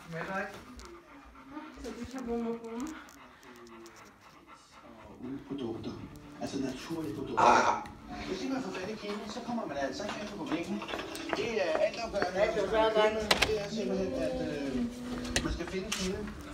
Så de kan bruge. Produkter. Altså naturlige produkter. Hvis ikke man får fat i kilden, så kommer man altså ikke hen på problemet. Det er altafgørende. Det er simpelthen, at man skal finde kilden.